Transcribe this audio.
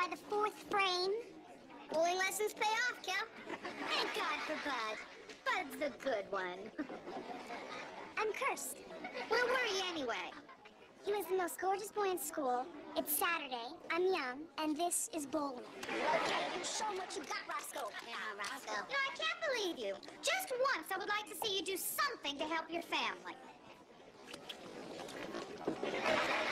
by the fourth frame. Bowling lessons pay off, Kel. Thank God for Bud. Bud's the good one. I'm cursed. Where were you anyway? He was the most gorgeous boy in school. It's Saturday. I'm young, and this is bowling. Okay, you show him what you got, Roscoe. Yeah, Roscoe. No, I can't believe you. Just once, I would like to see you do something to help your family.